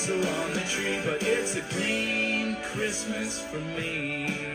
tinsel on the tree, but it's a green Christmas for me.